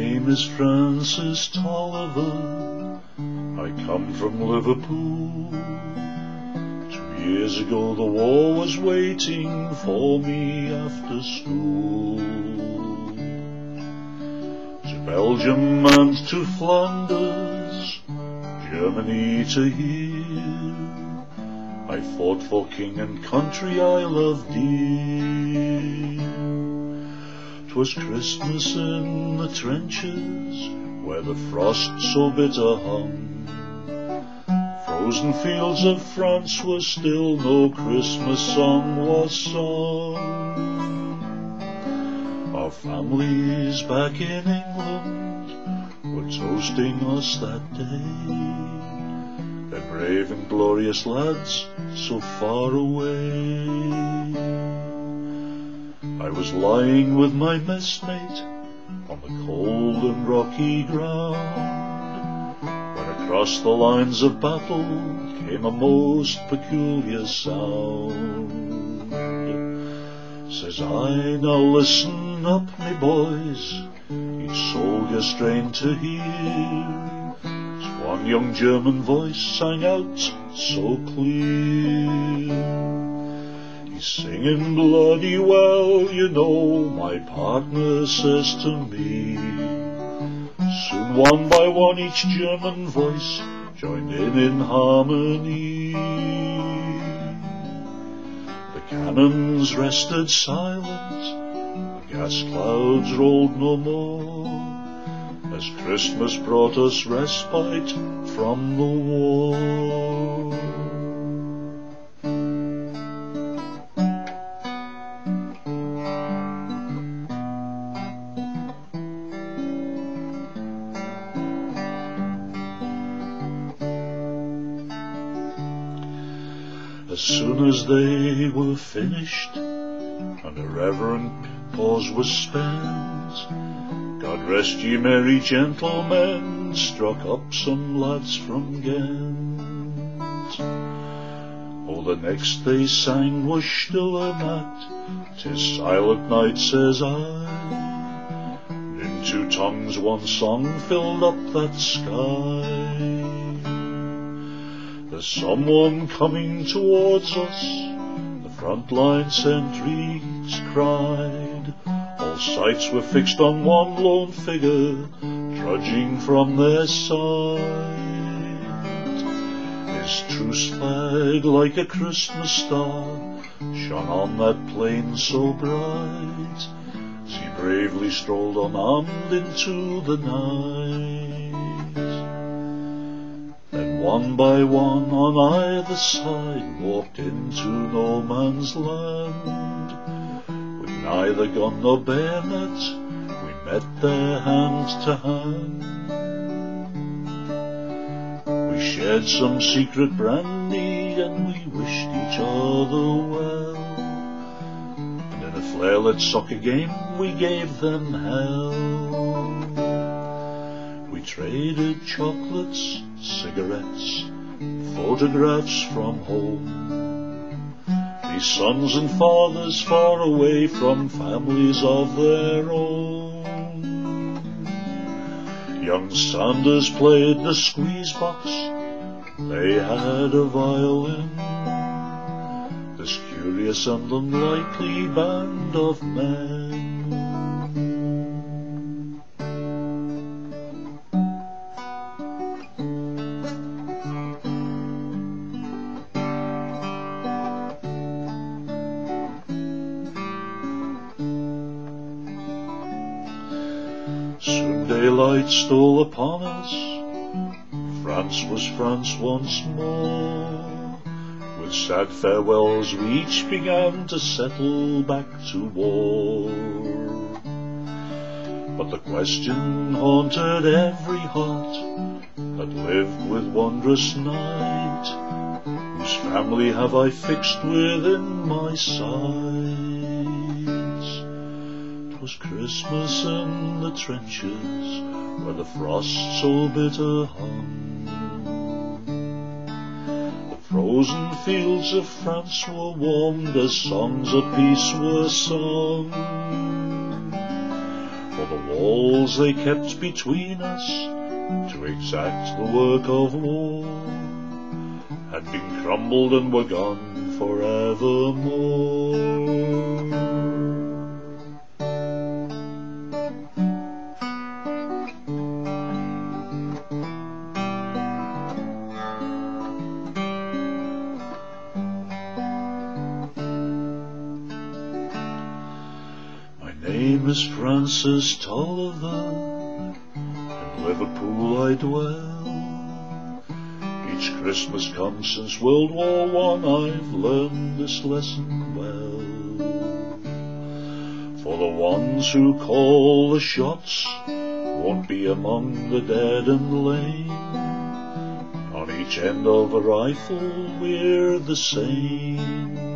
name is Francis Tolliver. I come from Liverpool. 2 years ago the war was waiting for me after school. To Belgium and to Flanders, Germany to here, I fought for king and country I loved dear. 'Twas Christmas in the trenches, where the frost so bitter hung. Frozen fields of France were still, no Christmas song was sung. Our families back in England were toasting us that day, their brave and glorious lads so far away. I was lying with my messmate on the cold and rocky ground, when across the lines of battle came a most peculiar sound. Says I, now listen up, me boys, each soldier strained to hear. One young German voice sang out so clear. He's singing bloody well, you know, my partner says to me. Soon one by one each German voice joined in harmony. The cannons rested silent, the gas clouds rolled no more, as Christmas brought us respite from the war. As soon as they were finished and a reverent pause was spent, God rest ye merry gentlemen, struck up some lads from Ghent. Oh, the next they sang was Stille Nacht, 'tis silent night, says I. In two tongues one song filled up that sky. There's someone coming towards us, the frontline sentries cried. All sights were fixed on one lone figure, trudging from their side. His truce flag, like a Christmas star, shone on that plain so bright, as he bravely strolled unarmed into the night. Then one by one on either side walked into no man's land. With neither gun nor bayonet, we met there hand to hand. We shared some secret brandy and we wished each other well, and in a flare-lit soccer game we gave them hell. We traded chocolates, cigarettes, photographs from home. These sons and fathers far away from families of their own. Young Sanders played the squeeze box, they had a violin. This curious and unlikely band of men. Soon daylight stole upon us, France was France once more. With sad farewells we each began to settle back to war. But the question haunted every heart that lived with wondrous night, whose family have I fixed within my sight? 'Twas Christmas in the trenches, where the frost so bitter hung. The frozen fields of France were warmed as songs of peace were sung. For the walls they kept between us to exact the work of war had been crumbled and were gone forevermore. My name is Francis Tolliver, in Liverpool I dwell. Each Christmas come since World War I, I've learned this lesson well. For the ones who call the shots won't be among the dead and lame. On each end of a rifle we're the same.